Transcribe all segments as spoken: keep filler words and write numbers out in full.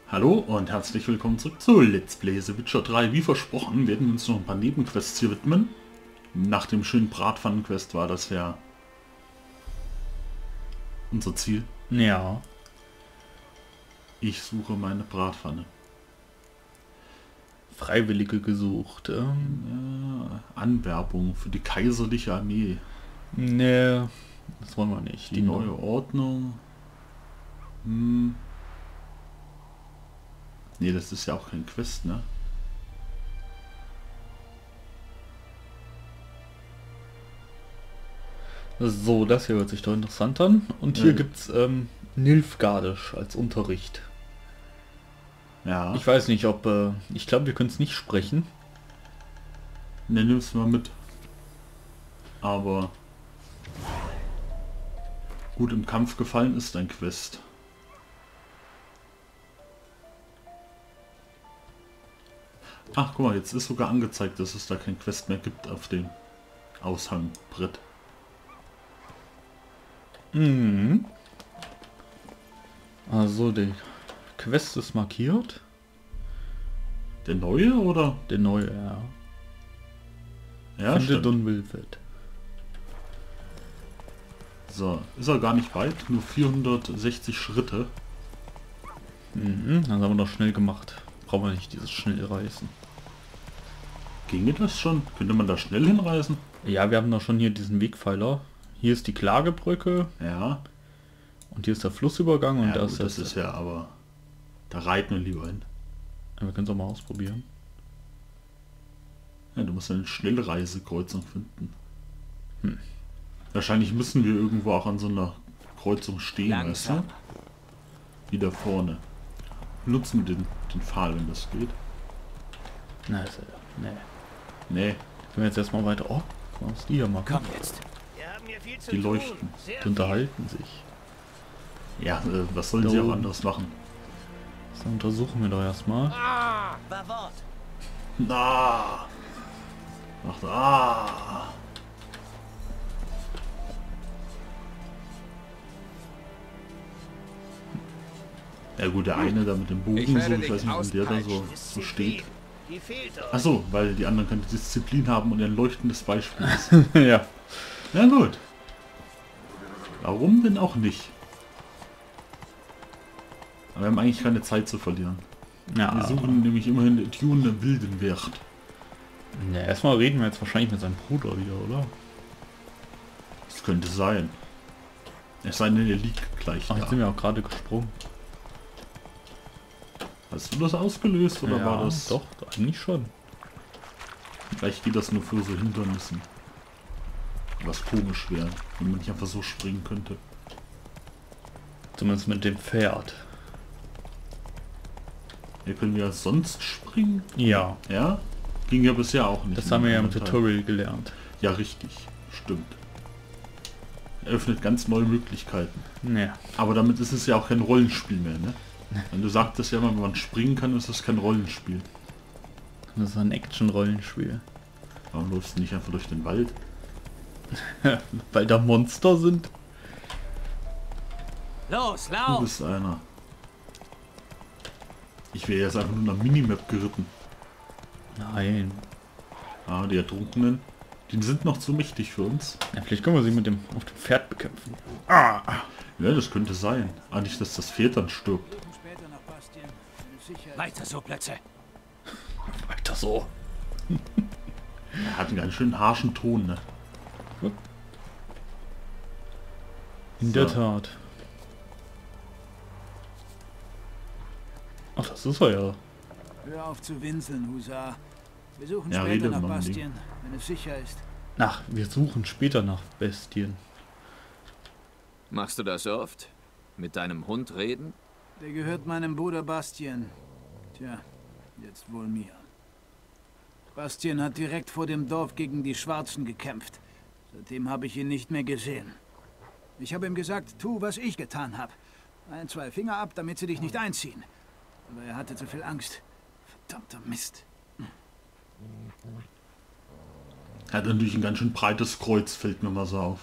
Hallo und herzlich willkommen zurück zu Let's Play The Witcher drei. Wie versprochen werden wir uns noch ein paar Nebenquests hier widmen. Nach dem schönen Bratpfannen-Quest war das ja unser Ziel. Ja. Ich suche meine Bratpfanne. Freiwillige gesucht. Ähm, Ja, Anwerbung für die kaiserliche Armee. nee, das wollen wir nicht. Die neue Ordnung. Hm. Nee, das ist ja auch kein Quest, ne? So, das hier hört sich doch interessant an. Und hier Ja. gibt's ähm, Nilfgaardisch als Unterricht. Ja. Ich weiß nicht, ob... Äh, ich glaube, wir können es nicht sprechen. Ne, nimm's mal mit. Aber gut im Kampf gefallen ist ein Quest. Ach, guck mal, jetzt ist sogar angezeigt, dass es da kein Quest mehr gibt auf dem Aushangbrett. Mhm. Also, die Quest ist markiert. Der neue oder? Der neue, ja. Ja, Finde stimmt. Dunwilford. So, ist er gar nicht weit, nur vierhundertsechzig Schritte. Mhm, das haben wir doch schnell gemacht. Brauchen wir nicht dieses Schnellreisen. Ginge das schon? Könnte man da schnell hinreisen? Ja, wir haben doch schon hier diesen Wegpfeiler. Hier ist die Klagebrücke Ja. und hier ist der Flussübergang und ja da gut, ist das ist ja aber... Da reiten wir lieber hin. Ja, wir können es auch mal ausprobieren. Ja, du musst eine Schnellreisekreuzung finden. Hm. Wahrscheinlich müssen wir irgendwo auch an so einer Kreuzung stehen, weißt du? Langsam. Wieder vorne. Nutzen wir den, den Pfahl, wenn das geht. Na, also, nee. Nee, Können wir jetzt erstmal weiter. Oh, guck mal, was die hier machen. Komm jetzt. Wir haben hier viel zu die tun. leuchten. Sehr Die unterhalten sich. Ja, äh, was sollen Da sie auch oben. anderes machen? Das untersuchen wir doch erstmal. Ah, war Wort. Na. Ach, ah. Ja gut, der eine da mit dem Bogen, so, ich weiß nicht, wie der da so, so steht. Die fehlt euch. Achso, weil die anderen keine Disziplin haben und ein leuchtendes Beispiel ist. Ja. Na gut. Warum denn auch nicht? Aber wir haben eigentlich keine Zeit zu verlieren. Wir Ja. suchen nämlich immerhin den Tune Wildenwert. Ne, erstmal reden wir jetzt wahrscheinlich mit seinem Bruder wieder, oder? Das könnte sein. Es sei denn, er liegt gleich Ach, da. jetzt sind wir auch gerade gesprungen. Hast du das ausgelöst oder ja, war das... doch, eigentlich schon. Vielleicht geht das nur für so Hindernissen. Was komisch wäre, wenn man nicht einfach so springen könnte. Zumindest mit dem Pferd. Ja, können wir sonst springen? Ja, Ja? Ging ja bisher auch nicht. das in haben wir ja im anderen Teil. Tutorial gelernt. Ja, richtig. Stimmt. Eröffnet ganz neue Möglichkeiten. Ja. Aber damit ist es ja auch kein Rollenspiel mehr, ne? Wenn du sagtest ja immer, wenn man springen kann, ist das kein Rollenspiel. Das ist ein Action-Rollenspiel. Warum läufst du nicht einfach durch den Wald? Weil da Monster sind. Los, Du lauf. bist einer. Ich wäre jetzt einfach nur nach Minimap geritten. Nein. Ah, die Ertrunkenen. Die sind noch zu mächtig für uns. Ja, vielleicht können wir sie mit dem auf dem Pferd bekämpfen. Ah. Ja, das könnte sein. Ah, nicht, dass das Pferd dann stirbt. Später nach Bastien, wenn es sicher ist. Weiter so, Plätze. Weiter so. Er hat einen ganz schön harschen Ton, ne? In So. der Tat. Ach, das ist er ja. Hör auf zu winseln, Husar. Wir suchen Ja, später rede nach mal, Bastien, wenn es sicher ist. Ach, wir suchen später nach Bestien. Machst du das oft? Mit deinem Hund reden? Der gehört meinem Bruder Bastien. Tja, jetzt wohl mir. Bastien hat direkt vor dem Dorf gegen die Schwarzen gekämpft. Seitdem habe ich ihn nicht mehr gesehen. Ich habe ihm gesagt, tu, was ich getan habe. Ein, zwei Finger ab, damit sie dich nicht einziehen. Aber er hatte zu viel Angst. Verdammter Mist. Er hat natürlich ein ganz schön breites Kreuz, fällt mir mal so auf.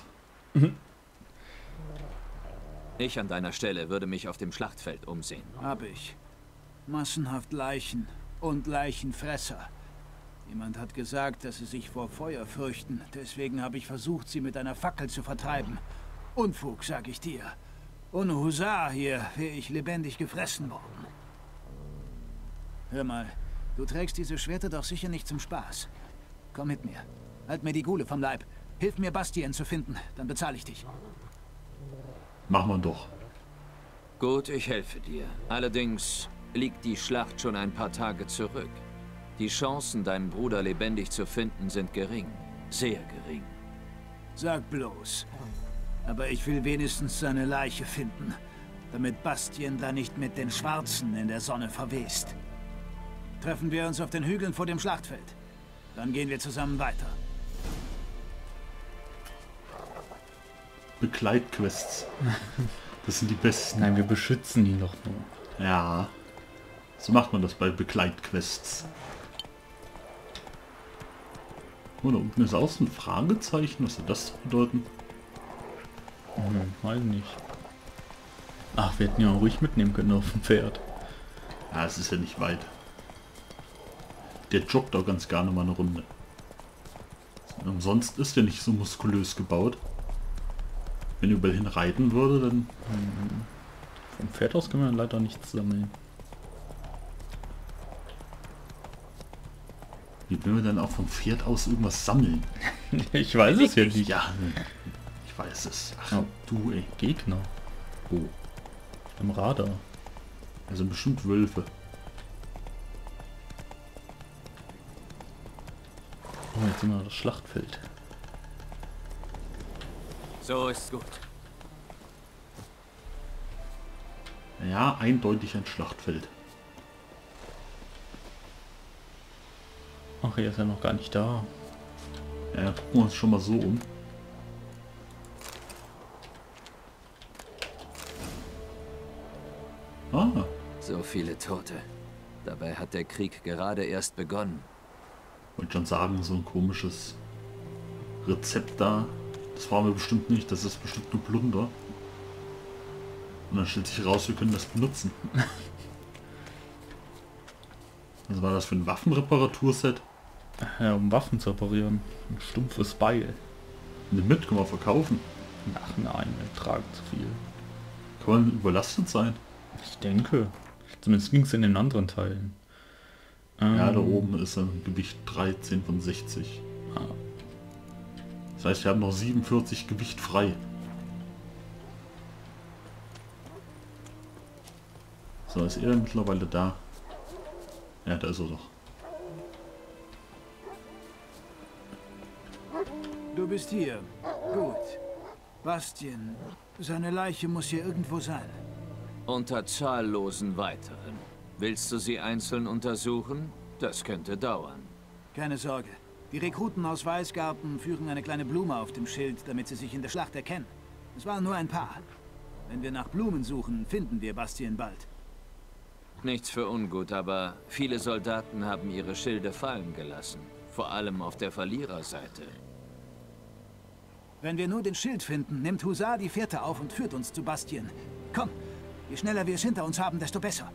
Ich an deiner Stelle würde mich auf dem Schlachtfeld umsehen. Hab ich. Massenhaft Leichen und Leichenfresser. Jemand hat gesagt, dass sie sich vor Feuer fürchten. Deswegen habe ich versucht, sie mit einer Fackel zu vertreiben. Unfug, sag ich dir. Ohne Husar hier wäre ich lebendig gefressen worden. Hör mal, du trägst diese Schwerter doch sicher nicht zum Spaß. Komm mit mir. Halt mir die Gule vom Leib. Hilf mir, Bastien zu finden. Dann bezahle ich dich. Machen wir doch. Gut, ich helfe dir. Allerdings liegt die Schlacht schon ein paar Tage zurück. Die Chancen, deinen Bruder lebendig zu finden, sind gering. Sehr gering. Sag bloß. Aber ich will wenigstens seine Leiche finden, damit Bastien da nicht mit den Schwarzen in der Sonne verwest. Treffen wir uns auf den Hügeln vor dem Schlachtfeld. Dann gehen wir zusammen weiter. Begleitquests. Das sind die besten. Nein, wir beschützen ihn doch nur. Ja. So macht man das bei Begleitquests. Oh, da unten ist auch ein Fragezeichen. Was soll das bedeuten? Hm, weiß nicht. Ach, wir hätten ja auch ruhig mitnehmen können auf dem Pferd. Ja, es ist ja nicht weit. Der joggt auch ganz gerne mal eine Runde. Umsonst ist er nicht so muskulös gebaut. Wenn er überall hin reiten würde, dann... Hm. Vom Pferd aus können wir leider nichts sammeln. Wie will wir dann auch vom Pferd aus irgendwas sammeln? Ich weiß es ja nicht. Ja, ich weiß es. Ach, Oh. du, ey. Gegner. Oh. Im Radar. Also bestimmt Wölfe. Oh, jetzt sehen wir das Schlachtfeld. So ist gut. Ja, eindeutig ein Schlachtfeld. Ach, er ist ja noch gar nicht da. Ja, gucken wir uns schon mal so um. Ah, So viele Tote. Dabei hat der Krieg gerade erst begonnen. wollte schon sagen, so ein komisches Rezept da. Das war mir bestimmt nicht, das ist bestimmt nur Plunder. Und dann stellt sich raus, wir können das benutzen. Was war das für ein Waffenreparaturset? Ja, um Waffen zu reparieren. Ein stumpfes Beil. Nimm mit, können wir verkaufen. Ach nein, wir tragen zu viel. Kann man überlastet sein? Ich denke. Zumindest ging es in den anderen Teilen. Ja, da Ähm, oben ist ein Gewicht dreizehn von sechzig. Ah. Das heißt, wir haben noch siebenundvierzig Gewicht frei. So, ist er mittlerweile da? Ja, da ist er doch. Du bist hier. Gut. Bastien, seine Leiche muss hier irgendwo sein. Unter zahllosen weiteren. Willst du sie einzeln untersuchen? Das könnte dauern. Keine Sorge. Die Rekruten aus Weißgarten führen eine kleine Blume auf dem Schild, damit sie sich in der Schlacht erkennen. Es waren nur ein paar. Wenn wir nach Blumen suchen, finden wir Bastien bald. Nichts für ungut, aber viele Soldaten haben ihre Schilde fallen gelassen. Vor allem auf der Verliererseite. Wenn wir nur den Schild finden, nimmt Husar die Fährte auf und führt uns zu Bastien. Komm, je schneller wir es hinter uns haben, desto besser.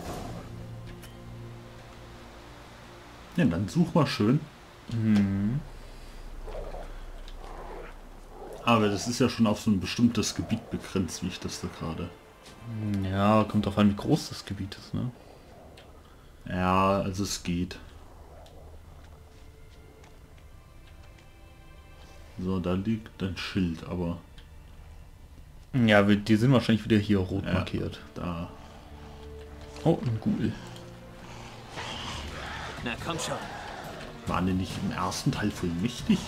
Ja, dann such mal schön. Mhm. Aber das ist ja schon auf so ein bestimmtes Gebiet begrenzt, wie ich das da gerade. Ja, kommt drauf an, wie groß das Gebiet ist, ne? Ja, also es geht. So, da liegt ein Schild, aber Ja, wir, die sind wahrscheinlich wieder hier rot ja, markiert. da. Oh, ein Ghoul. Na komm schon. Waren die nicht im ersten Teil voll mächtig?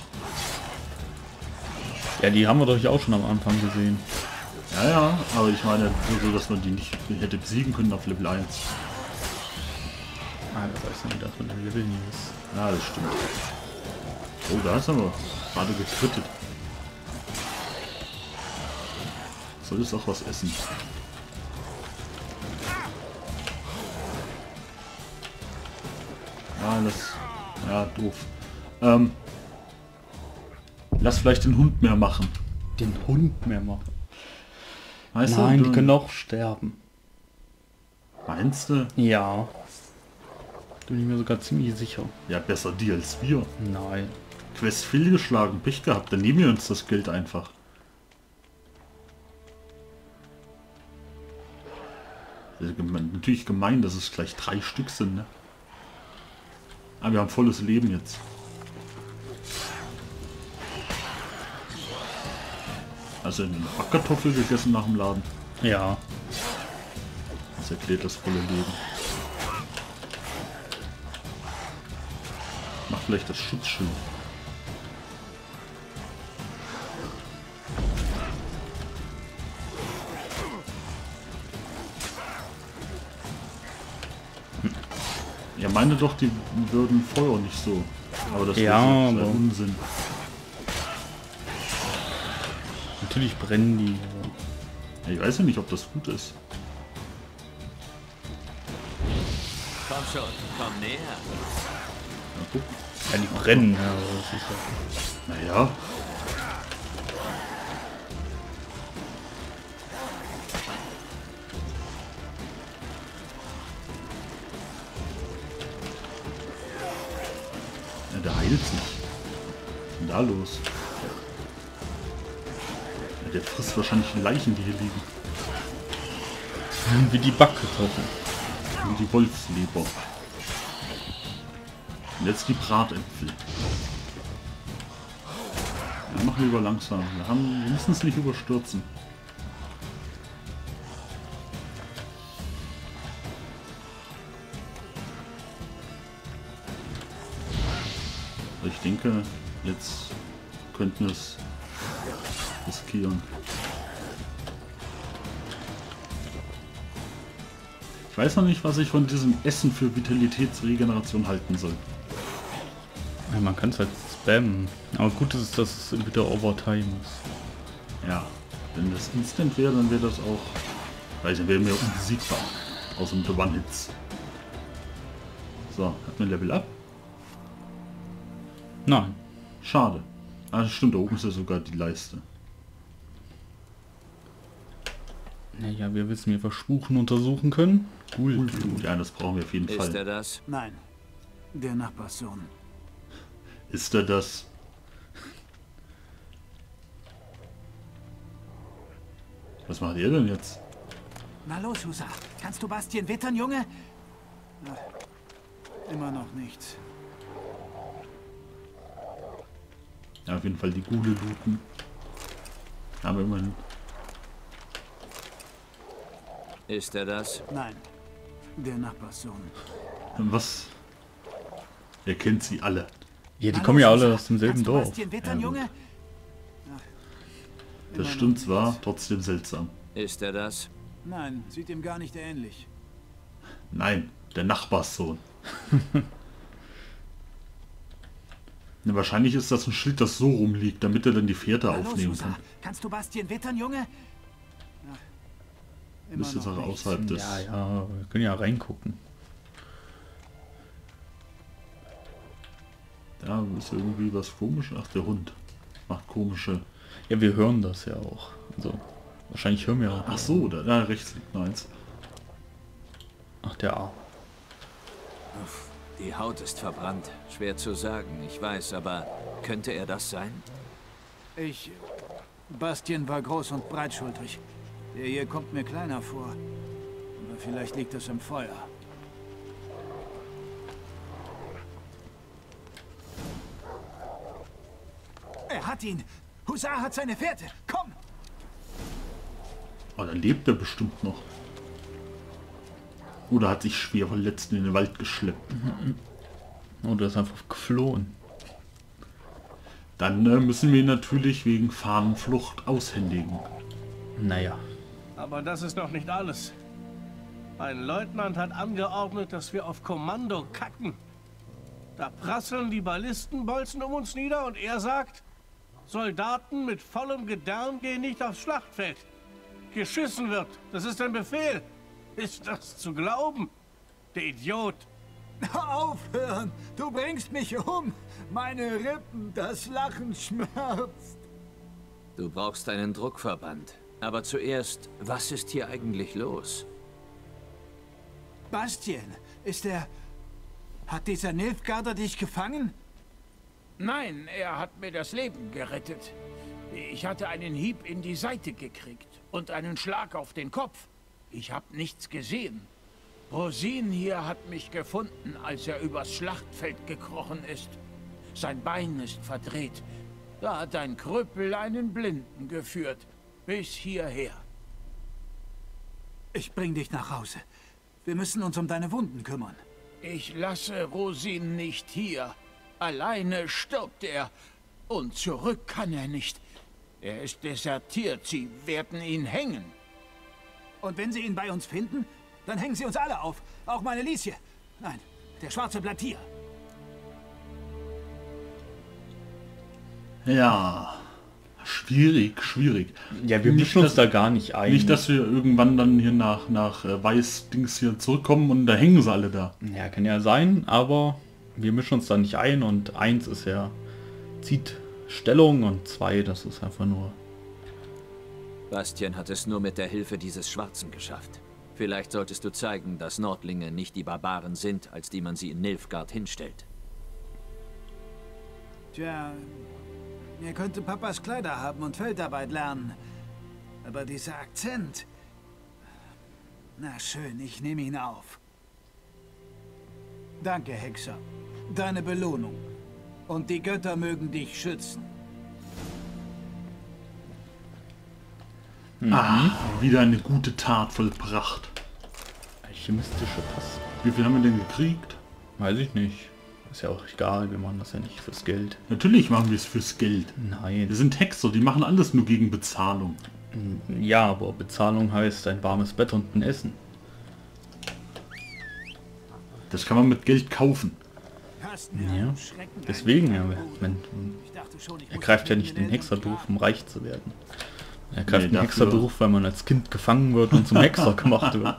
Ja, die haben wir doch auch schon am Anfang gesehen. Ja, ja, aber ich meine nur so, dass man die nicht hätte besiegen können auf Level eins. Ah, das weiß ich nicht, dass man im Level nie ist. Ja, das stimmt. Oh, da ist aber gerade gekrittet. Soll es auch was essen? Ja, das... Ja, doof. Ähm, lass vielleicht den Hund mehr machen. Den Hund mehr machen. Weißt Nein, du? die können auch sterben. Meinst du? Ja. Bin ich mir sogar ziemlich sicher. Ja, besser die als wir. Nein. Quest fehlgeschlagen, Pech gehabt, dann nehmen wir uns das Geld einfach. Das ist gemein, natürlich gemein, dass es gleich drei Stück sind, ne? Aber wir haben volles Leben jetzt. Also eine Backkartoffel gegessen nach dem Laden. Ja. Das erklärt das volle Leben. Mach vielleicht das Schutzschild. Ja, meine doch, die würden Feuer nicht so. Aber das Ja, ist ja aber Unsinn. natürlich brennen die. Ja, ich weiß ja nicht, ob das gut ist. Komm schon, komm näher. Ja, guck. Ja, die brennen. Ja, das ist ja. Naja. Ja, der heilt sich. Was ist denn da los? Ja, der frisst wahrscheinlich die Leichen, die hier liegen. Wie die Backkartoffeln. Und die Wolfsleber. Und jetzt die Bratäpfel. Ja, machen wir lieber langsam. Wir, haben, wir müssen es nicht überstürzen. Ich denke, jetzt könnten wir es riskieren. Ich weiß noch nicht, was ich von diesem Essen für Vitalitätsregeneration halten soll. Ja, man kann es halt spammen. Aber gut ist, dass es wieder Overtime ist. Ja, wenn das Instant wäre, dann wäre das auch... Weiß nicht, wäre mir unbesiegbar. Außer mit der One-Hits. So, hat man Level Up? Nein. Schade. Ah, stimmt, da oben ist ja sogar die Leiste. Naja, wir wissen, wie wir Spuren untersuchen können. Cool. Ja, das brauchen wir auf jeden Ist Fall. er das? Nein, der Nachbarssohn. Ist er das? Was macht ihr denn jetzt? Na los, Husa. Kannst du Bastien wittern, Junge? Ach, immer noch nichts. Ja, auf jeden Fall die Gule looten. Aber immerhin. Ist er das? Nein, der Nachbarssohn. Was? Er kennt sie alle. Ja, die Na kommen los, ja alle Husa. aus demselben Kannst du Dorf. Bastien wittern, Ja, gut. Junge? Ach, Das immer stimmt noch zwar, nichts. trotzdem seltsam. Ist er das? Nein, sieht ihm gar nicht ähnlich. Nein, der Nachbarssohn. Ne, wahrscheinlich ist das ein Schild, das so rumliegt, damit er dann die Fährte Na los, aufnehmen Husa. kann. Kannst du Bastien wittern, Junge? Ach, immer Müsste es noch auch nichts. außerhalb des... Ja, ja, wir können ja reingucken. Da ist irgendwie was komisch. Ach, der Hund macht komische... Ja, wir hören das ja auch. Also, wahrscheinlich hören wir auch. Ach so, da, da rechts liegt noch eins. Ach, der Arm. Uff, die Haut ist verbrannt. Schwer zu sagen, ich weiß, aber könnte er das sein? Ich... Bastien war groß und breitschultrig. Der hier kommt mir kleiner vor. Aber vielleicht liegt es im Feuer. Er hat ihn! Hussar hat seine Fährte! Komm! Oh, dann lebt er bestimmt noch. Oder hat sich schwer verletzt in den Wald geschleppt. Oder ist einfach geflohen. Dann äh, müssen wir ihn natürlich wegen Fahnenflucht aushändigen. Naja. Aber das ist noch nicht alles. Ein Leutnant hat angeordnet, dass wir auf Kommando kacken. Da prasseln die Ballistenbolzen um uns nieder und er sagt, Soldaten mit vollem Gedärm gehen nicht aufs Schlachtfeld. Geschissen wird, das ist ein Befehl. Ist das zu glauben? Der Idiot. Aufhören! Du bringst mich um! Meine Rippen, das Lachen schmerzt! Du brauchst einen Druckverband. Aber zuerst, was ist hier eigentlich los? Bastien, ist er... Hat dieser Nilfgaarder dich gefangen? Nein, er hat mir das Leben gerettet. Ich hatte einen Hieb in die Seite gekriegt und einen Schlag auf den Kopf. Ich habe nichts gesehen. Rosin hier hat mich gefunden, als er übers Schlachtfeld gekrochen ist. Sein Bein ist verdreht. Da hat ein Krüppel einen Blinden geführt. Bis hierher. Ich bring dich nach Hause. Wir müssen uns um deine Wunden kümmern. Ich lasse Rosin nicht hier. Alleine stirbt er. Und zurück kann er nicht. Er ist desertiert. Sie werden ihn hängen. Und wenn sie ihn bei uns finden, dann hängen sie uns alle auf. Auch meine Liesje. Nein, der Schwarze bleibt hier. Ja, schwierig, schwierig. Ja, wir Nicht, mischen uns dass- da gar nicht ein. Nicht, dass wir irgendwann dann hier nach, nach äh, Weiß-Dings hier zurückkommen und da hängen sie alle da. Ja, kann ja sein, aber wir mischen uns da nicht ein und eins ist ja zieht Stellung und zwei, das ist einfach nur... Bastien hat es nur mit der Hilfe dieses Schwarzen geschafft. Vielleicht solltest du zeigen, dass Nordlinge nicht die Barbaren sind, als die man sie in Nilfgaard hinstellt. Tja, er könnte Papas Kleider haben und Feldarbeit lernen. Aber dieser Akzent... Na schön, ich nehme ihn auf. Danke, Hexer. Deine Belohnung. Und die Götter mögen dich schützen. Ah, wieder eine gute Tat vollbracht. Alchemistische Pass. Wie viel haben wir denn gekriegt? Weiß ich nicht. Ist ja auch egal, wir machen das ja nicht fürs Geld. Natürlich machen wir es fürs Geld. Wir Nein. sind Hexer, die machen alles nur gegen Bezahlung. Ja, aber Bezahlung heißt ein warmes Bett und ein Essen. Das kann man mit Geld kaufen. Hast mir Ja, einen Schrecken deswegen, ja, eingejagt, wenn, Ich dachte schon, ich er muss greift ja mit nicht den den Hexerberuf, Eltern um reich zu werden. Er greift Nee, den dafür- Hexerberuf, weil man als Kind gefangen wird und zum Hexer gemacht wird.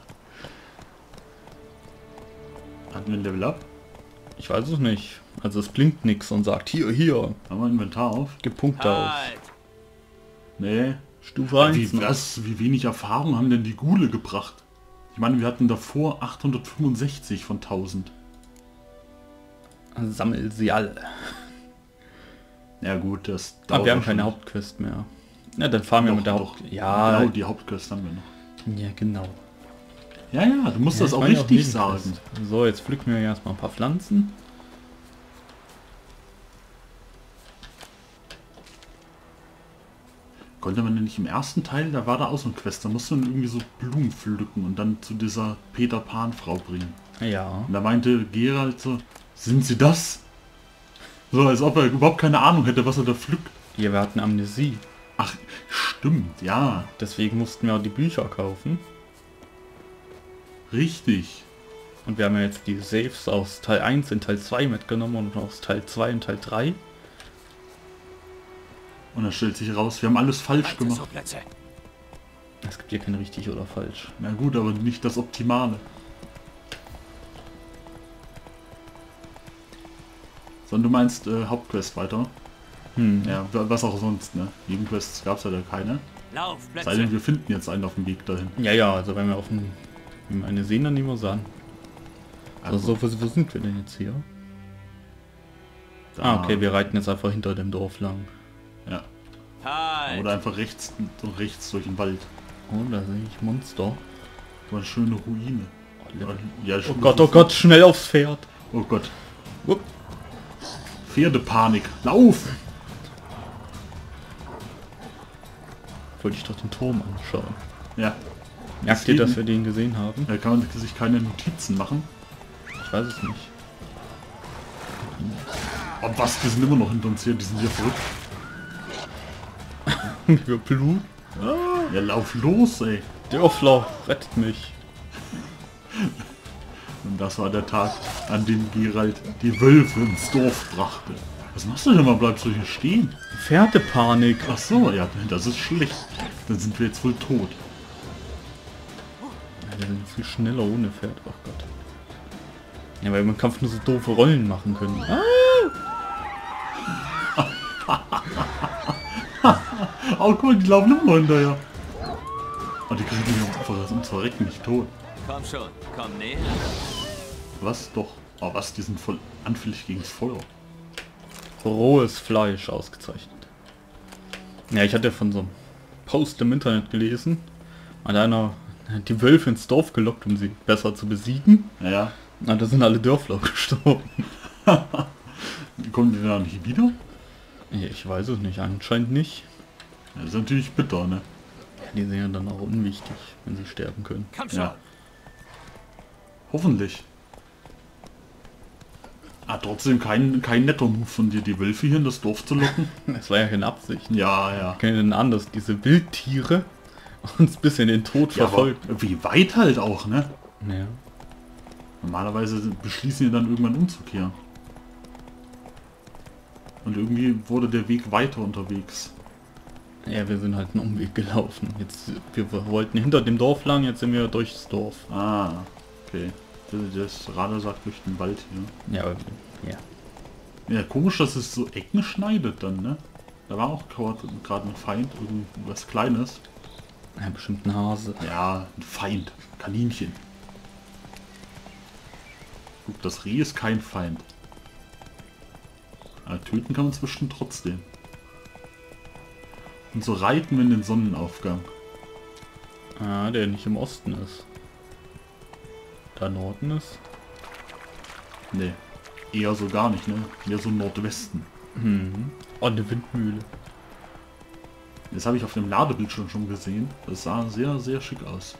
Hatten wir ein Level Up? Ich weiß es nicht. Also es blinkt nichts und sagt, hier, hier, Haben wir ein Inventar auf? gib Punkte auf. Halt! Nee. Stufe eins. Wie, was, wie wenig Erfahrung haben denn die Ghule gebracht? Ich meine, wir hatten davor achthundertfünfundsechzig von tausend. Sammel sie alle. Ja gut, das Aber dauert wir haben auch keine schon. Hauptquest mehr. Ja, dann fahren wir Doch, mit der doch. Haupt... Ja, Genau, die Hauptquest haben wir noch. ja, genau. Ja, ja, du musst Ja, das ich auch meine richtig Nebenquest. sagen. So, jetzt pflücken wir erstmal ein paar Pflanzen. Konnte man denn nicht im ersten Teil, da war da auch so ein Quest, da musste man irgendwie so Blumen pflücken und dann zu dieser Peter Pan Frau bringen. Ja. Und da meinte Geralt so, sind sie das? So, als ob er überhaupt keine Ahnung hätte, was er da pflückt. Ja, wir hatten Amnesie. Ach, stimmt, ja, Deswegen mussten wir auch die Bücher kaufen. richtig. Und wir haben ja jetzt die Saves aus Teil eins in Teil zwei mitgenommen und aus Teil zwei in Teil drei. Und dann stellt sich heraus, wir haben alles falsch Weiter gemacht. so, Plätze! Es gibt hier kein richtig oder falsch. Na gut, aber nicht das Optimale. Sondern du meinst äh, Hauptquest weiter? Hm. Ja, wa- was auch sonst, ne? Nebenquests gab es ja da keine. Lauf, Sei Plätze! denn, wir finden jetzt einen auf dem Weg dahin. Ja, ja, also wenn wir auf dem... Wenn wir eine sehen, dann nehmen wir sie an. Also so, wo, wo sind wir denn jetzt hier? Da- Ah, okay, wir reiten jetzt einfach hinter dem Dorf lang. Ja. Halt! Oder einfach rechts, so rechts durch den Wald. Oh, da sehe ich Monster. So eine schöne Ruine. Ja, Oh schon- Gott, oh Gott, schnell aufs Pferd. Oh Gott. Upp. Pferdepanik. Lauf! Wollte ich doch den Turm anschauen. Ja. Merkt ihr, Deswegen- dass wir den gesehen haben? Da kann man sich keine Notizen machen. Ich weiß es nicht. Oh was, die sind immer noch hinter uns her, die sind hier verrückt. Wir Blut. Ja, lauf los, ey. Dörfler, rettet mich. Und das war der Tag, an dem Geralt die Wölfe ins Dorf brachte. Was machst du denn mal? Bleibst du hier stehen? Pferdepanik. Ach so, ja, das ist schlecht. Dann sind wir jetzt wohl tot. Ja, wir sind viel schneller ohne Pferd. Oh Gott. Ja, weil wir im Kampf nur so doofe Rollen machen können. Ah! Oh, guck mal, die laufen immer noch hinterher. Oh, die kriegen die einfach zum Verrecken nicht tot. Komm schon, komm näher. Was doch? Oh was, die sind voll anfällig gegen das Feuer. Rohes Fleisch ausgezeichnet. Ja, ich hatte von so einem Post im Internet gelesen. Hat einer die Wölfe ins Dorf gelockt, um sie besser zu besiegen. Naja. Na, da sind alle Dörfler gestorben. Kommen die da nicht wieder? Ich weiß es nicht, anscheinend nicht. Das ist natürlich bitter, ne? Ja, die sind ja dann auch unwichtig, wenn sie sterben können. Komm schon. Ja. Hoffentlich. Ah, trotzdem kein, kein netter Move von dir, die Wölfe hier in das Dorf zu locken. Das war ja keine Absicht. Ja, ja. Kennen denn anders, diese Wildtiere uns bis in den Tod Ja, verfolgen. aber wie weit halt auch, ne? Ja. Normalerweise beschließen die dann irgendwann umzukehren. Und irgendwie wurde der Weg weiter unterwegs. Ja, wir sind halt einen Umweg gelaufen. Jetzt, wir wollten hinter dem Dorf lang, jetzt sind wir durchs Dorf. Ah, okay. Das Radar sagt durch den Wald hier. Ja, aber, ja. Ja, komisch, dass es so Ecken schneidet dann, ne? Da war auch gerade ein Feind, irgendwas Kleines. Ja, bestimmt ein Hase. Ja, ein Feind. Kaninchen. Guck, das Reh ist kein Feind. Aber töten kann man es bestimmt trotzdem. Und so reiten wir in den Sonnenaufgang. Ah, der nicht im Osten ist. Da Norden ist? Ne, eher so gar nicht, ne? Mehr so Nordwesten. Mhm. Oh, eine Windmühle. Das habe ich auf dem Ladebildschirm schon gesehen. Das sah sehr, sehr schick aus.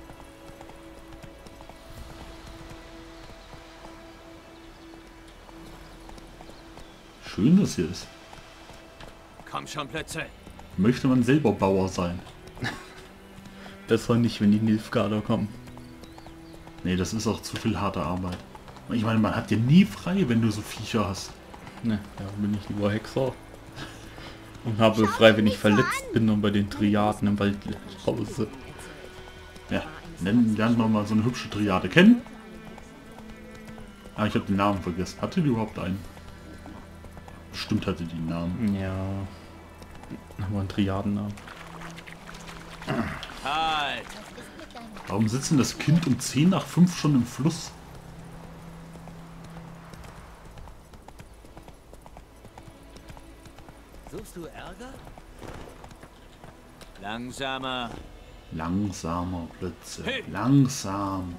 Schön, dass hier ist. Komm schon, Plötze. Möchte man selber Bauer sein? Besser nicht, wenn die Nilfgaarder kommen. Nee, das ist auch zu viel harte Arbeit. Ich meine, man hat ja nie frei, wenn du so Viecher hast. Ne, da bin ich lieber Hexer. Und habe frei, wenn ich verletzt bin und bei den Triaden im Wald Hause. Ja, nennen, lernen wir mal so eine hübsche Triade kennen. Ah, ich habe den Namen vergessen. Hatte die überhaupt einen? Bestimmt hatte die einen Namen. Ja. Aber ein Triadennamen. Halt! Warum sitzt denn das Kind um zehn nach fünf schon im Fluss? Suchst du Ärger? Langsamer. Langsamer Blötze. Hey. Langsam.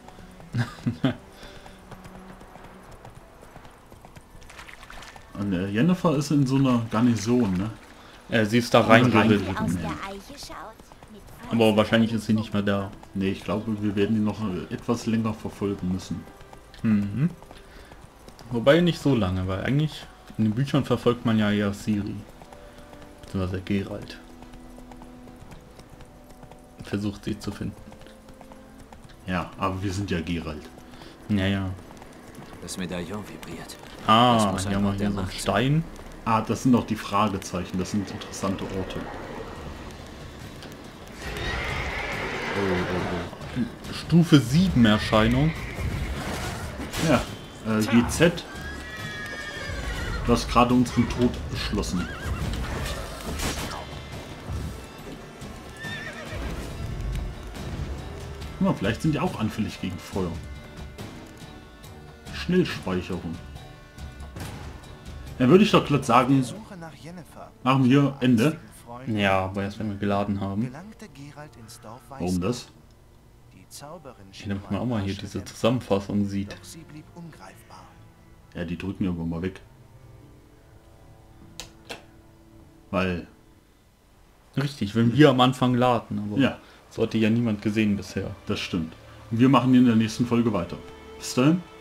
Und äh, Jennifer ist in so einer Garnison, ne? Äh, sie ist da reingeritten. reingeritten. Aus Nee. der Eiche schaut. Mit Aber wahrscheinlich ist sie nicht mehr da. Ne, ich glaube, wir werden die noch äh, etwas länger verfolgen müssen. Mhm. Wobei nicht so lange, weil eigentlich in den Büchern verfolgt man ja eher Ciri. Beziehungsweise Geralt. Versucht sie zu finden. Ja, aber wir sind ja Geralt. Naja. Das Medaillon vibriert. Das Ah, muss ein hier haben wir Ort hier der so einen Macht sein. Stein. Ah, das sind doch die Fragezeichen. Das sind interessante Orte. Stufe sieben Erscheinung. Ja, äh, G Z. Du hast gerade unseren Tod beschlossen. Guck mal, vielleicht sind die auch anfällig gegen Feuer. Schnellspeicherung. Dann würde ich doch glatt sagen, Suche nach Jennifer. machen wir Ende. Ja, aber erst wenn wir geladen haben. Gelangte Geralt ins Dorf Warum das? Die Zauberin Hier, damit man auch mal hier diese Zusammenfassung sieht. Doch sie blieb ungreifbar. Ja, die drücken wir irgendwann mal weg. Weil, Richtig, wenn wir am Anfang laden, aber ja, das hatte ja niemand gesehen bisher. das stimmt. Und wir machen in der nächsten Folge weiter. Bis dahin.